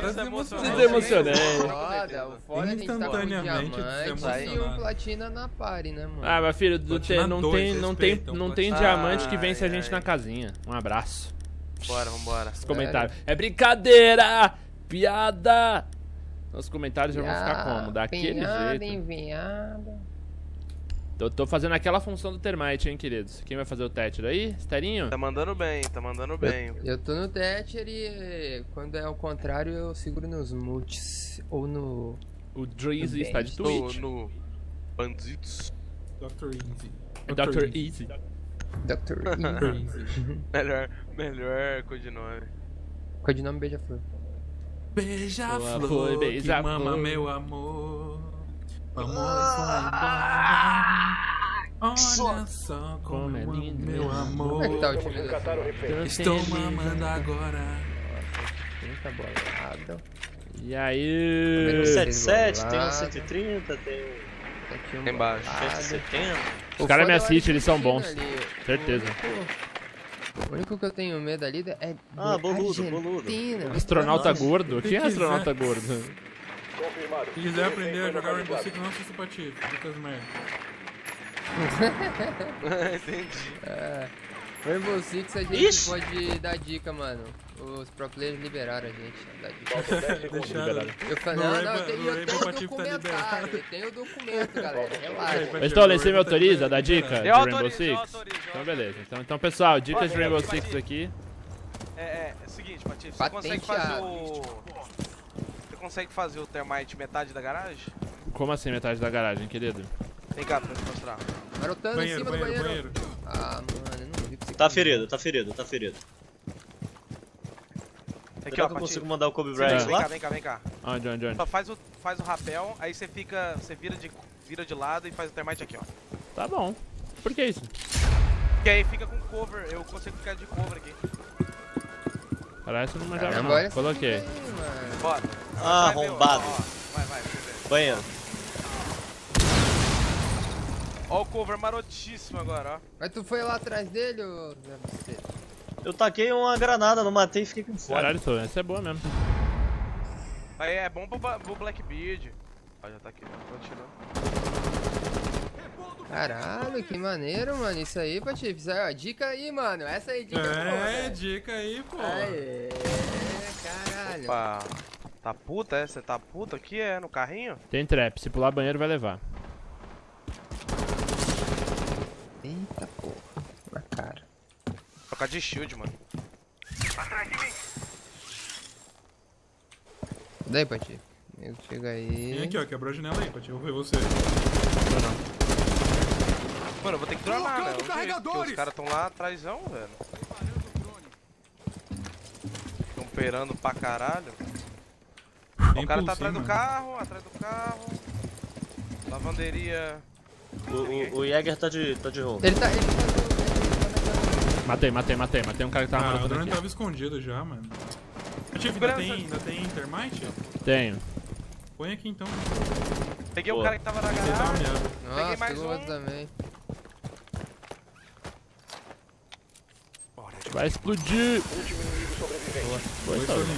agora se emocionou. Se emocionei. Foda, o foda é que a gente tá com um Instantaneamente, diamante e um platina na party, né, mano? Ah, mas filho, Platina não dois, tem respeitam, diamante que vence a gente na casinha. Um abraço. Bora, vambora. Os comentários. É brincadeira! Piada! Os comentários já vão ficar como? Daquele jeito. Enviada. Tô fazendo aquela função do Termite, hein, queridos. Quem vai fazer o Thatcher aí? Sterinho? Tá mandando bem, tá mandando bem. Eu tô no Thatcher e quando é ao contrário eu seguro nos multis. Ou no... O Drizzy está de Tô Twitch. no Banditos. Dr. Easy. Dr. Easy. Dr. Easy. Melhor codinome. Codinome Beija-Flor. Beija-flor, beija-flor. que mama meu amor. Amor foi embora. Olha só como é lindo, meu amor. Como é que tá o time do... Estou mamando agora. Tá bolado. E aí? Tem um 77, tem um bolado. 130, tem Aqui um Tem embaixo. bolado. 170. Os caras me foda é assistem, eles são Argentina bons. ali. Certeza. O único que eu tenho medo ali é... Ah, boludo, Argentina. Astronauta Nossa, gordo? Quem é quiser. astronauta gordo? Se quiser aprender a jogar Rainbow Six, não assista pra ti. Lucas merda. Entendi. Rainbow Six a gente Ixi. pode dar dica, mano. Os pro players liberaram a gente a dar dica. Deixaram. Eu falei, No não, Rainbow- eu tenho no Rainbow o Patife tá documentário, liberado. eu tenho o documento, galera, relaxa. Mas então, você me autoriza a dar dica de Eu Rainbow autorizo, eu Six? autorizo, eu Então, autorizo. beleza. Então, pessoal, dicas de Rainbow Six aqui. É o seguinte, Patife, você consegue fazer Patenteado. Você consegue fazer o Termite metade da garagem? Como assim metade da garagem, querido? Vem cá pra eu te mostrar. Marotando em Banheiro, cima do banheiro, banheiro. banheiro. Ah, mano, eu não vi que você Tá ferido, tá ferido, tá ferido. Aqui, Será ó, que eu consigo Patife. mandar o Kobe Vem Bryant cá, lá? vem cá, vem cá. Onde? Só faz o rapel, aí você fica. Você vira de lado e faz o Termite aqui, ó. Tá bom. Por que isso? E aí fica com cover, eu consigo ficar de cover aqui. Parece não manjava Caramba, não. olha essa Coloquei. dica aí, mano. Bora. Ah, Vai ver, arrombado. ó. Vai, pra você ver. Banheiro. Ó o cover marotíssimo agora, ó. Mas tu foi lá atrás dele, ô Zé Buceta? Eu taquei uma granada, não matei e fiquei com fome. Caralho, essa é boa mesmo. Aí é bom pro Blackbeard. Ó, já tá aqui, tô atirando. Caralho, que maneiro, mano. Isso aí, Patife. Isso aí, ó. Dica aí, mano. Essa aí, dica boa, É, velho. dica aí, pô. Aê, caralho. Opa. Tá puta, é? Você tá puta aqui, é? No carrinho? Tem trap, se pular banheiro vai levar. Eita porra. Na cara. Trocar de shield, mano. Daí, Patife. Nego chega aí. Vem aqui, ó, quebrou a janela aí, Pati, eu vou ver você. Mano, eu vou ter que dronar, né? Porque os caras tão lá atrásão, velho. Tão perando pra caralho. Ó, o cara tá atrás do carro, Lavanderia. O Jäger tá de roubo. Ele tá Matei um cara que tava Ah, o matando drone aqui. tava escondido já, mano. Patife, ainda tem termite? Tenho. Põe aqui então. Peguei Pô. o cara que tava na Ele tá uma garagem. merda. Nossa, mais pegou um. outro também. Vai explodir. Dois sozinhos.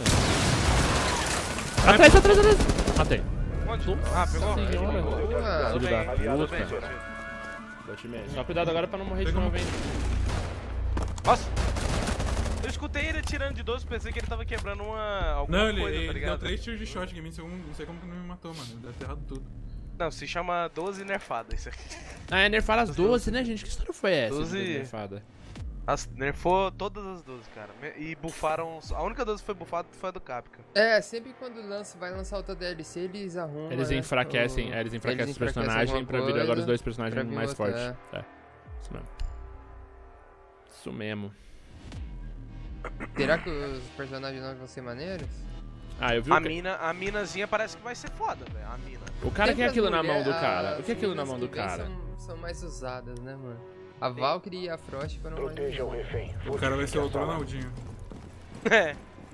Atrás. Matei. Onde? Ah, pegou? Senhora. Boa. Filho da Tudo puta. bem, gente. Bate mesmo. Só cuidado agora pra não morrer de Pegou. novo, hein. Nossa! Eu escutei ele atirando de 12, pensei que ele tava quebrando alguma Não, ele coisa, tá deu ligado? 3 tiros de shot em mim, não sei como que não me matou, mano. Ele deve ter errado tudo. Não, se chama 12 nerfada isso aqui. Ah, é nerfar as 12, né, gente? Que história foi essa? 12. de nerfada? Nerfou todas as 12, cara. E bufaram. A única 12 que foi bufada foi a do Capca. É, sempre quando vai lançar outra DLC, eles arrumam. Eles né, enfraquecem, o- eles enfraquecem os personagens alguma pra vir coisa, agora os dois personagens pra vir mais outra, fortes. É. Isso mesmo. Isso mesmo. Será que os personagens novos vão ser maneiros? Ah, eu vi A minazinha parece que vai ser foda, velho. A mina. o cara Sempre quer as aquilo na mão do mulher- cara. O as que é aquilo na minas mão do que vêm cara? São mais usadas, né, mano? A Valkyrie e a Frost foram mais usadas. O cara vai ser o Ronaldinho. É.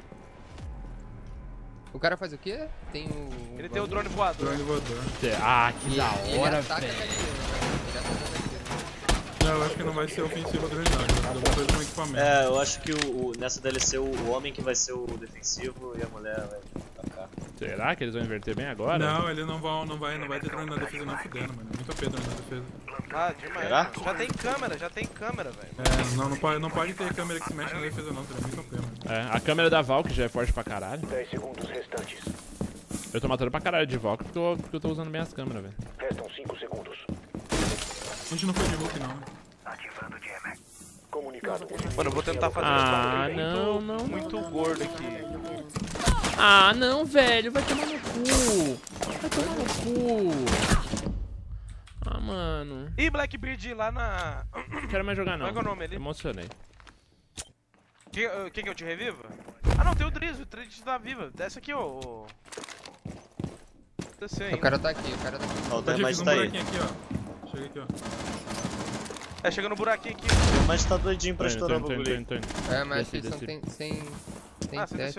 O cara faz o quê? Tem o... Ele tem o drone voador. Drone voador. Ah, que da Ele hora, ataca velho. com a direita, ele ataca com a direita. Não, eu acho que não vai ser ofensivo do Resident. Eu vou fazer com equipamento. É, eu acho que nessa DLC o homem que vai ser o defensivo e a mulher vai atacar. Será que eles vão inverter bem agora? Não, ele não vai ter drone na defesa não fudendo, mano. Muito OP drone na defesa. Ah, demais. Será? Já tem câmera, velho. É, não pode ter câmera que se mexe na defesa não, seria muito OP, mano. É, a câmera da Valk já é forte pra caralho. 10 segundos restantes. Eu tô matando pra caralho de Valk porque eu tô usando bem as câmeras, velho. Restam 5 segundos. A gente não foi de Hulk não. Ativando jammer. Comunicado. Mano, eu vou tentar fazer Ah, um não, muito gordo aqui. Ah, não, velho. Vai tomar no cu. Vai tomar no cu. Ah, mano. Ih, Blackbeard lá na... Não quero mais jogar, não. Qual é o nome ali? Emocionei. Quer que eu te reviva? Ah, não, tem o Driz tá viva. Desce aqui, ó. Desce aí. O cara tá aqui, o cara tá aqui. Ó, o Fiz Termite um tá aí. buraquinho aqui, ó. Chega aqui, ó. É, chega no buraquinho aqui. O Termite tá doidinho pra estourar o Tô bagulho. indo. É, mas Desci, eles não desci. tem sem Ah, você teste. desceu?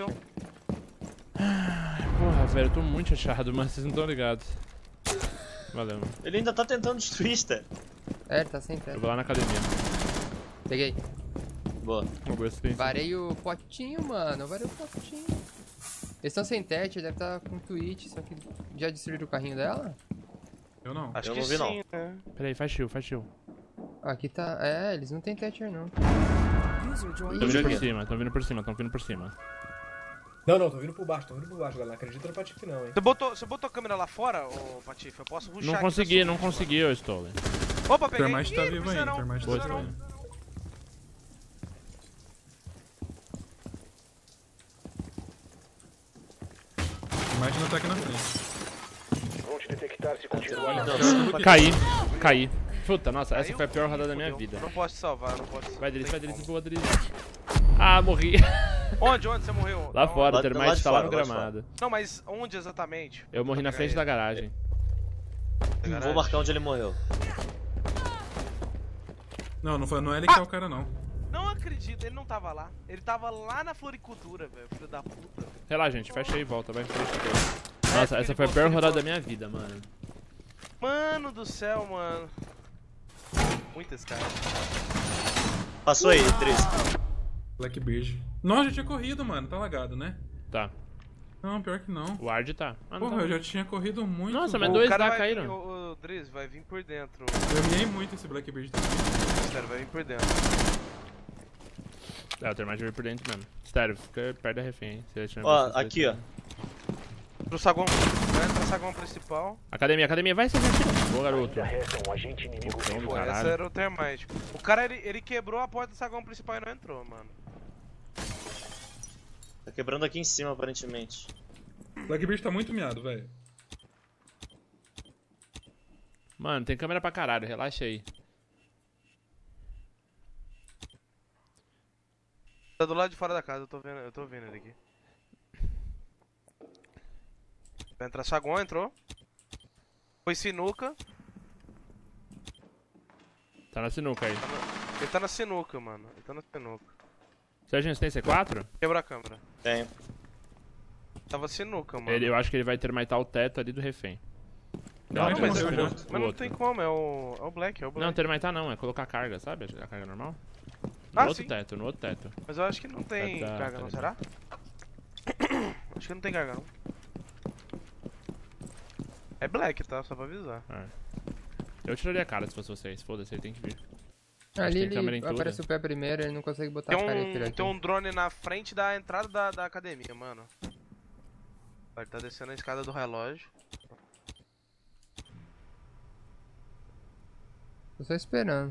Porra, velho, eu tô muito chateado, mas vocês não estão ligados. Valeu, mano. Ele ainda tá tentando destruir, Sté. É, ele tá sem Eu teste. vou lá na academia. Peguei. Boa. Vamos ver se tem. Varei o potinho, mano. Varei o potinho. Eles estão sem teste, deve estar com Twitch, só que já destruíram o carrinho dela? Eu não. Acho Eu que não vi, não. sim, né? Pera aí, faz shield, faz shield. Aqui tá. É, eles não tem teste não. Tão vindo por cima, tão vindo por cima, tão vindo por cima. Não, tô vindo por baixo, galera. Não acredita no Patife não, hein. Você botou a câmera lá fora, ô Patife? Eu posso rushar Não aqui consegui, pra não sua- consegui, ô Stolen. Opa, O peguei. Termite tá Ih, vivo precisa ainda, o não, Termite tá precisa vivo não. ainda. O Termite não tá aqui na frente. Vão te detectar se continuar. Caí. Puta, nossa, essa Caiu? foi a pior rodada da minha Fudeu. vida. Não posso te salvar, não posso te salvar. Vai, Driz, Não tem como. boa, Driz. Ah, morri. Onde você morreu? Lá Não, fora, o lá de Termite tá lá no fora, lá de gramado. Não, mas onde exatamente? Eu morri na frente da garagem. Vou marcar onde ele morreu. Não é ele que é o cara não. Não acredito, ele não tava lá. Ele tava lá na floricultura, velho, filho da puta. Relaxa, gente, fecha aí e volta, vai em frente. Nossa, essa foi a pior rodada da minha vida, mano. Mano do céu, mano. Muitas caras. Passou aí, Driz. Blackbeard. Nossa, já tinha corrido, mano. Tá lagado, né? Tá, Não, pior que não. o Ward tá. Ah, não Porra, tá. eu já tinha corrido muito. Nossa, mas bom. dois O cara lá vai caíram. vir, o Driz vai vir por dentro. Eu miei muito esse Blackbeard também. Sério, vai vir por dentro. É, o Termite veio por dentro mesmo. Sério, fica perto da refém, hein. Se ele tiver Ó, vocês aqui, ó. Pro saguão. Vai entrar no saguão principal. Academia, vai ser atira. Boa, garoto. Já resta um agente inimigo Bom do vivo. Pô, essa caralho. era o Termite. O cara, ele quebrou a porta do saguão principal e não entrou, mano. Tá quebrando aqui em cima, aparentemente. Blackbeard tá muito miado, velho. Mano, tem câmera pra caralho, relaxa aí. Tá do lado de fora da casa, eu tô vendo ele aqui. Vai entrar saguão, entrou. Foi sinuca. Tá na sinuca aí. Ele tá na sinuca, mano. Ele tá na sinuca. Sérgio, você tem C4? Quebra a câmera. Tem. Tava sinuca, mano. Eu acho que ele vai termitar o teto ali do refém. Não, Não, mas mas eu já- Mas não tem como, é o Black, é o Black. Não, termitar não, é colocar carga, sabe? A carga normal. No Ah, outro sim. teto, no outro teto. Mas eu acho que não tem Tá, carga não, tá. será? Acho que não tem carga não. É Black, tá? Só pra avisar. Eu tiraria a cara se fosse vocês, foda-se, ele tem que vir. Ali tem câmera em ele tudo. aparece o pé primeiro, ele não consegue botar a cara aqui. Tem um drone na frente da entrada da academia, mano. Ele tá descendo a escada do relógio. Tô só esperando.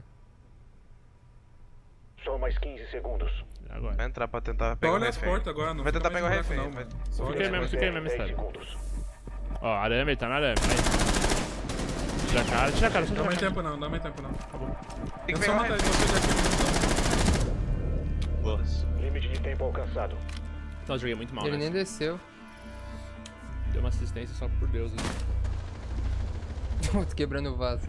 Só mais 15 segundos. Agora. Vai entrar pra tentar Só pegar o olha as refém. portas agora, não Vai fica tentar mais pegar o no buraco, refém, não, vai. mano. Só olha Fiquei as mesmo, portas. fiquei mesmo, 10 sério. segundos. Ó, arame, ele tá na arame. Aí. Tira a cara, só Dá tira a mais cara. tempo não, dá mais tempo não. Tem É que só pegar o matar refém. ele, você daqui. Boa. Limite de tempo alcançado. Nossa, eu joguei muito mal, Ele né? nem desceu. Deu uma assistência só por Deus. Né? Putz, quebrando o vaso.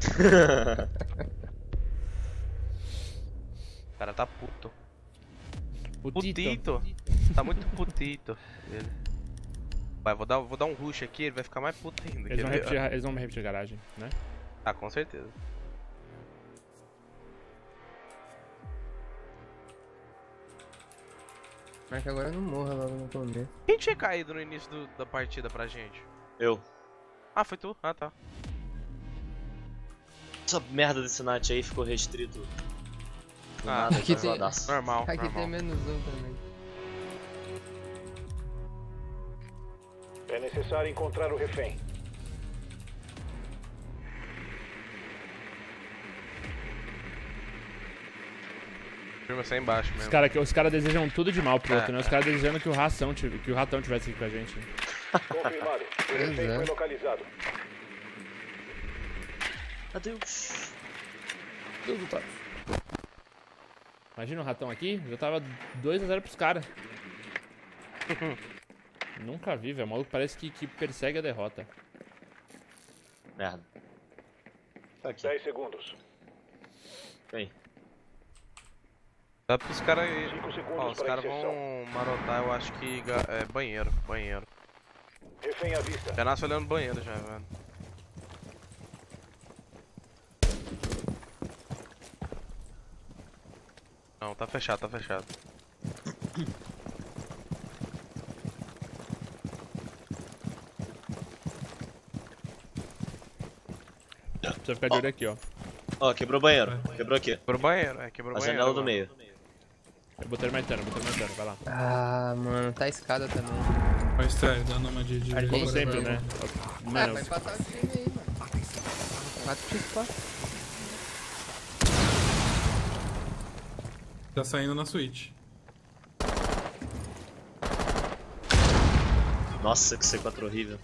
O cara tá puto. Putito. Putito. Tá muito putito. Ele. Vai, vou dar um rush aqui, ele vai ficar mais puto ainda. Eles vão repetir garagem, né? Ah, com certeza. Mas que agora eu não morra logo no começo. Quem tinha caído no início da partida pra gente? Eu. Ah, foi tu? Ah, tá. Essa merda desse Nat aí ficou restrito. Do Ah, nada, aqui tá tem- zoadaço. Normal, Aqui normal. tem menos um também. É necessário encontrar o refém. Firma sai embaixo Os mesmo. caras desejam tudo de mal pro outro, É. né? Os caras desejando que o ratão tivesse aqui com a gente. Confirmado. O refém é. foi localizado. Adeus. Imagina o ratão aqui, já tava 2-0 pros caras. Nunca vi, velho. O maluco parece que persegue a derrota. Merda. Tá aqui. 10 segundos. Vem. Dá pros caras aí. 5 Ó, segundos os para caras inserção. vão marotar, eu acho que é banheiro. Refém à vista. Já nasce olhando banheiro já, velho. Não, tá fechado, tá fechado. Precisa ficar de olho aqui, ó. Ó, quebrou o banheiro. Quebrou aqui. Quebrou banheiro, quebrou A banheiro. janela do mano. meio. Eu botei martelo, vai lá. Ah, mano, tá escada também. Olha o estranho, dando uma de Como Como Isso, sempre, mano. né? Ah, Mano, vai empatar o time aí, mano. 4x4. Tá saindo na Switch. Nossa, que C4 horrível.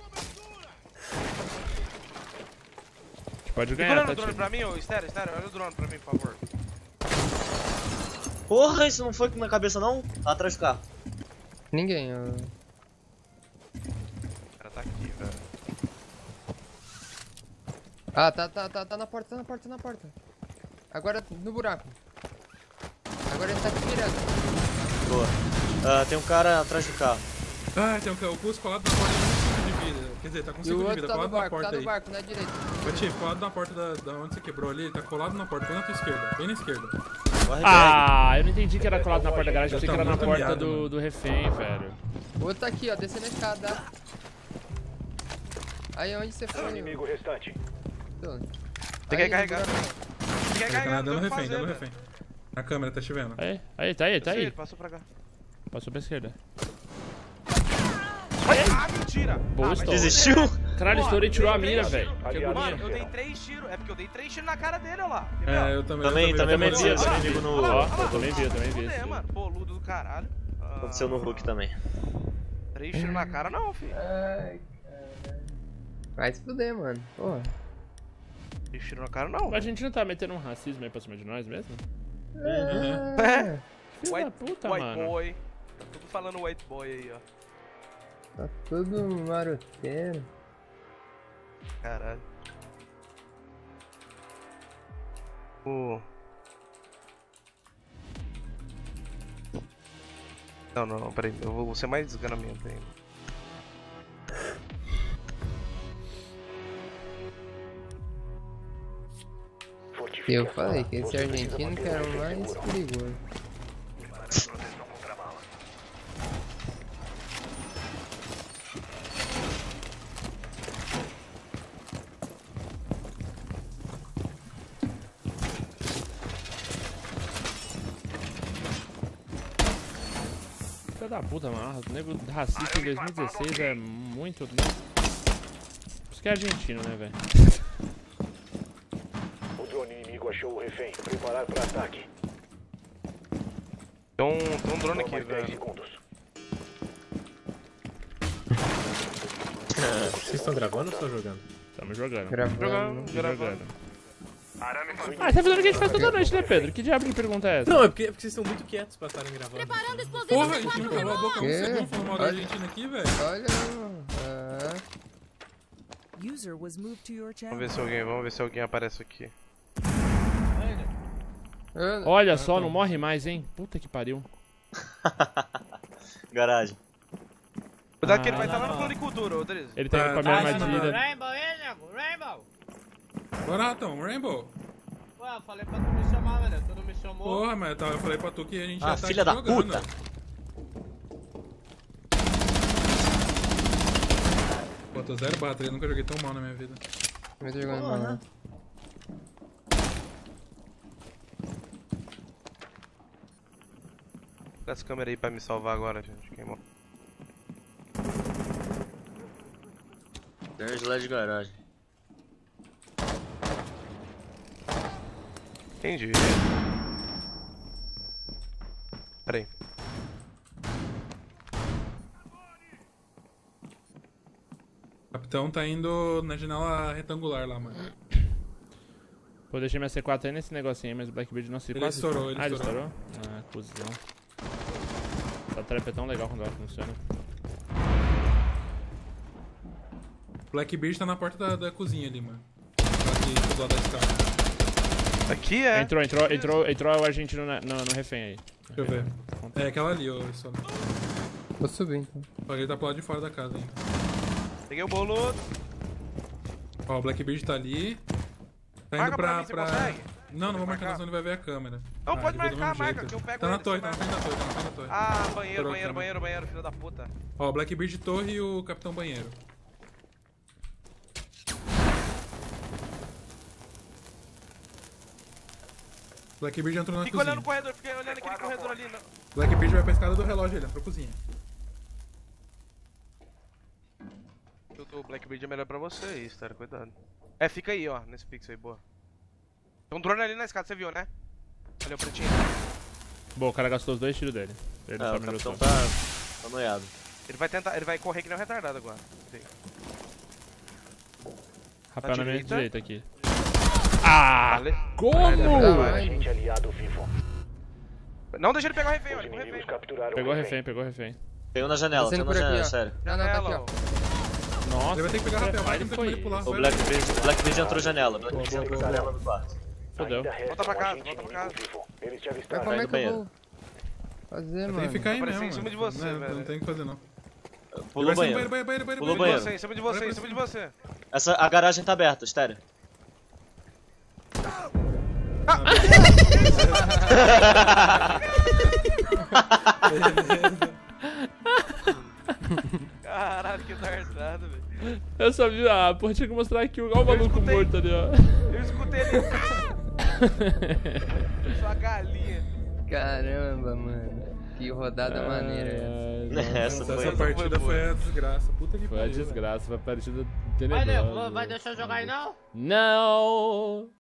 a gente pode Fica ganhar, olhando tá, o drone time? pra mim, ô Estéreo, olha o drone pra mim, por favor. Porra, isso não foi na cabeça não? Tá atrás do carro. Ninguém, ó. O cara tá aqui, velho. Ah, tá na porta, tá na porta. Agora no buraco. Agora ele tá aqui direto. Boa. Ah, tem um cara atrás do carro. Ah, tem o Cus colado na porta com 5 de vida. Quer dizer, tá com E 5 o de outro vida, tá no colado na barco, porta tá no aí. barco, na direita. Ô, Tiff, colado na porta da onde você quebrou ali, ele tá colado na porta, bem na tua esquerda, bem na esquerda. Corre, Ah, eu não entendi que era colado na porta da garagem, eu pensei que era na Tá muito porta miado, do, mano. do refém, velho. O outro tá aqui, ó, descendo a escada. Aí onde você foi? Inimigo restante. Tô. Tem que Aí, carregar. no buraco. Tem que Ele carregar, tá não dando tem o que refém, fazer, dando velho. refém. Na câmera, tá te vendo. Aí, tá Sim, aí. ele passou pra cá. Passou pra esquerda. Ah, mentira! Boa, mas Stone. Desistiu? Caralho, o Story tirou a mira, Aliado, velho. Que aliado. Mano, agonia. eu dei 3 tiros. É porque eu dei 3 tiros na cara dele, olha lá. Quer ver, ó? É, eu também. Também vi vi, esse também inimigo no... Ó, eu também vi Foder, isso. mano. Boludo do caralho. Aconteceu no Hulk também. 3 tiros na cara não, filho. Ai, caralho. Vai se fuder, mano. Porra. 3 tiros na cara não. A gente não tá metendo um racismo aí pra cima de nós mesmo? É. Filho da White, puta, white mano. boy. Tá tudo falando white boy aí, ó. Tá tudo maroteiro. Caralho. Não, peraí. Eu vou ser mais desgramento ainda. Eu falei que esse argentino que era o mais perigoso. Filho da puta, mano. O nego racista em 2016 é muito. Isso que é argentino, né, velho? O drone inimigo achou o refém. Preparar para ataque. Tem um drone Só aqui, mais 10 velho. segundos. Vocês estão gravando ou estão jogando? Tamo jogando. Gravando. Jogando. Ah, você tá fazendo o que a gente faz toda noite, né, Pedro? Que diabo de pergunta é essa? Não, é porque vocês estão muito quietos pra estarem gravando. Preparando explosivo. Porra, a gente não calou a boca um Quê? segundo falando mal da Olha. Argentina aqui, velho. Olha. Ah. User was moved to your channel. Vamos ver se alguém aparece aqui. Olha só, não morre mais, hein? Puta que pariu. Garagem. Cuidado que ele vai estar lá no floricultura, ô Drizzy. Ele tá indo pra minha armadilha. Rainbow, hein, nego? Rainbow! Bora, Ratão, Rainbow. Ué, eu falei pra tu me chamar, velho. Tu não me chamou. Porra, mas eu falei pra tu que a gente Ah, já tá filha aqui da jogando. puta. Eu tô zero bateria, nunca joguei tão mal na minha vida. Também tô jogando mal, né? Dá essa câmera aí pra me salvar agora, gente. Queimou. Tem um sled de garagem. Entendi. Pera aí. O capitão tá indo na janela retangular lá, mano. Pô, deixei minha C4 aí nesse negocinho aí, mas o Blackbeard não se Ele quase- estourou, ele ele estourou. estourou? Ah, cuzão. Essa trap é tão legal quando ela funciona. Blackbeard tá na porta da cozinha ali, mano. Aqui, do lado da escada. Aqui é. Entrou o argentino no refém aí. Deixa eu ver. É aquela ali, ô. Só. Vou subir então. Ó, ele tá pro lado de fora da casa ainda. Peguei o bolo. Ó, o Blackbeard tá ali. Tá indo Marca pra mim, você consegue? Não, não vou marcar, marcar? senão ele vai ver a câmera. Não, pode ele veio do marcar, mesmo marca, jeito. que eu pego Tá na ele, torre, você tá na frente da torre, tá na frente da torre. Ah, banheiro, Estourou a banheiro, câmera. banheiro, banheiro, filho da puta. Ó, o Blackbeard torre e o Capitão Banheiro. Blackbeard entrou na Fica cozinha. olhando o corredor, fica olhando aquele corredor ali. Não. Blackbeard vai pra escada do relógio, ele entrou pra cozinha. O Blackbeard é melhor pra você aí, Star, cuidado. É, fica aí, ó, nesse pixel aí, boa. Tem um drone ali na escada, você viu, né? Olha o pretinho. Bom, o cara gastou os 2 tiros dele. Ele não É, o sabe onde eu capitão tô. tá noiado. Ele vai tentar, ele vai correr que nem um retardado agora. Sim. Rapaz, na minha direita. direita aqui. Ah! Vale. Como? Agente aliado vivo. Não deixa ele pegar o refém, Os olha, o inimigos refém. capturaram Pegou o refém, pegou refém. Tem um na janela, tem Descendo um na por aqui, janela, ó. sério. Não, tá aqui, Janela, ó. Nossa, Ele vai ter que pegar rapel, vai, não tem como ele pular. O vai. Blackbeard entrou janela. Blackbeard Boa, entrou boa, janela do quarto. Fodeu. Ainda resta Volta pra um casa, agente volta pra inimigo vivo. Eles te Mas avistaram. como é do que eu banheiro. vou fazer, Tem mano? que ficar aí Apareceu mesmo. em cima de mano. você, Não, velho. não tem o que fazer, não. Pulou o Ele vai banheiro. ser banheiro. Pulou o Em banheiro. você, em cima de você, em cima de você. A garagem tá aberta, estéreo. Caralho, que tardado, velho. Eu só vi, porra, tinha que mostrar aqui o maluco escutei. morto ali, ó. Eu escutei ele. Sua galinha. Caramba, mano. Que rodada maneira essa. Essa Nossa, foi. essa partida foi a desgraça. Puta que Foi a pariu. desgraça, foi a partida Vai, tenebrosa. nego, vai deixar eu jogar aí não? Não!